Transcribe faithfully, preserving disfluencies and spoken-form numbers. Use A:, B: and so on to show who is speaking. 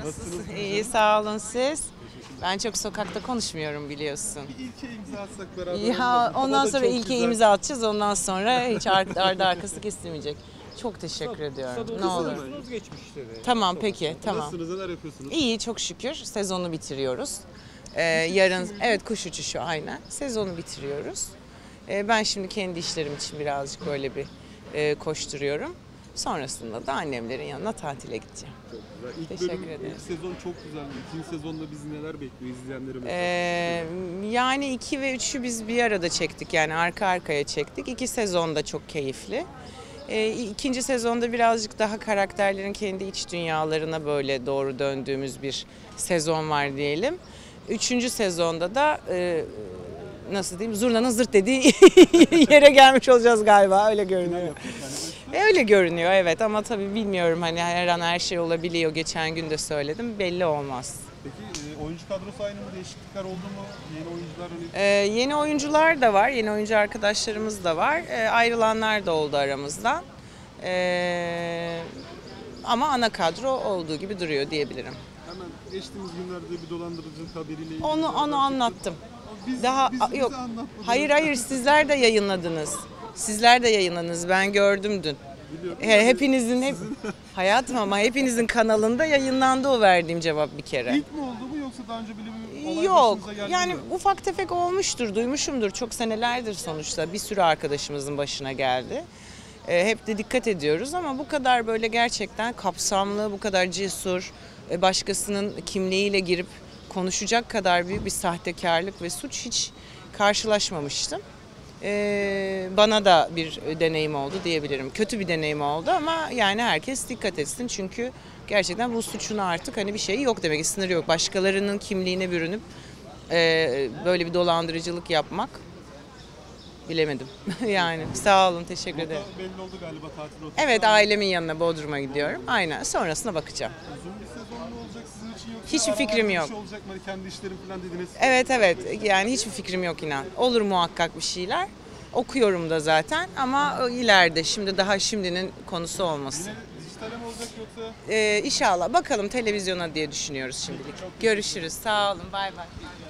A: Nasılsınız?
B: İyi, sağ olun siz. Ben çok sokakta konuşmuyorum biliyorsun.
A: Bir ilke imza atsak beraber.
B: Ya
A: olmaz mı?
B: ondan
A: O da
B: sonra
A: çok
B: ilke
A: güzel.
B: imza atacağız. Ondan sonra hiç ar- ardı arkası kesilmeyecek. Çok teşekkür ediyorum. Ne olur.
C: Sezonunuz geçmişte de.
B: Tamam peki, tamam.
A: Nasılsınız? Neler yapıyorsunuz?
B: İyi, çok şükür. Sezonu bitiriyoruz. Ee, yarın, evet kuş uçuşu aynen. Sezonu bitiriyoruz. Ee, ben şimdi kendi işlerim için birazcık böyle bir e, koşturuyorum. Sonrasında da annemlerin yanına tatile gideceğim.
A: Çok güzel. İlk
B: Teşekkür
A: bölüm,
B: ederim.
A: ilk sezon çok güzeldi. İkinci sezonda bizi neler bekliyor izleyenlerimiz?
B: Ee, yani iki ve üçü biz bir arada çektik, yani arka arkaya çektik. İki sezon da çok keyifli. Ee, ikinci sezonda birazcık daha karakterlerin kendi iç dünyalarına böyle doğru döndüğümüz bir sezon var diyelim. Üçüncü sezonda da e, nasıl diyeyim, zurnanın zırt dediği yere gelmiş olacağız galiba, öyle görünüyor. E, öyle görünüyor evet, ama tabii bilmiyorum, hani her an her şey olabiliyor. Geçen gün de söyledim, belli olmaz.
A: Peki e, oyuncu kadrosu aynı mı? Değişiklikler oldu mu? Yeni oyuncular hani...
B: Ee, yeni oyuncular da var, yeni oyuncu arkadaşlarımız da var. Ee, ayrılanlar da oldu aramızdan. Ee, ama ana kadro olduğu gibi duruyor diyebilirim.
A: Hemen geçtiğimiz günlerde bir dolandırıcılık haberiyle ilgili...
B: Onu
A: bir haber
B: onu
A: çıktı.
B: anlattım.
A: Biz,
B: Daha
A: biz,
B: a-
A: bize
B: yok.
A: anlatmadınız.
B: Hayır hayır, sizler de yayınladınız. Sizler de yayınladınız. Ben gördüm dün.
A: Biliyorum.
B: He, hepinizin hep hayatım ama hepinizin kanalında yayınlandı o verdiğim cevap bir kere.
A: İlk mi oldu bu yoksa daha önce böyle bir olay
B: Yok.
A: başınıza geldi
B: Yani
A: mi?
B: ufak tefek olmuştur, duymuşumdur. Çok senelerdir sonuçta bir sürü arkadaşımızın başına geldi. Ee, hep de dikkat ediyoruz ama bu kadar böyle gerçekten kapsamlı, bu kadar cesur, e, başkasının kimliğiyle girip konuşacak kadar büyük bir sahtekarlık ve suç hiç karşılaşmamıştım. Ee, bana da bir deneyim oldu diyebilirim. Kötü bir deneyim oldu ama yani herkes dikkat etsin, çünkü gerçekten bu suçun artık hani bir şeyi yok demek ki, sınırı yok. Başkalarının kimliğine bürünüp e, böyle bir dolandırıcılık yapmak, bilemedim. Yani sağ olun, teşekkür ederim.
A: Rota belli oldu galiba, tatil rotası.
B: Evet, ailemin yanına Bodrum'a gidiyorum. Aynen, sonrasına bakacağım.
A: Uzun bir sezon mu olacak sizin için yoksa
B: Hiçbir
A: ara ara
B: fikrim
A: bir
B: yok.
A: şey olacak mı? Hani kendi işlerim falan dediniz.
B: Evet evet, yani hiçbir fikrim yok inan. Olur muhakkak bir şeyler. Okuyorum da zaten ama ileride, şimdi daha şimdinin konusu olmasın.
A: Yine dijitale mi olacak yoksa?
B: Ee, inşallah bakalım televizyona diye düşünüyoruz şimdilik. Görüşürüz. Sağ olun. Bay bay.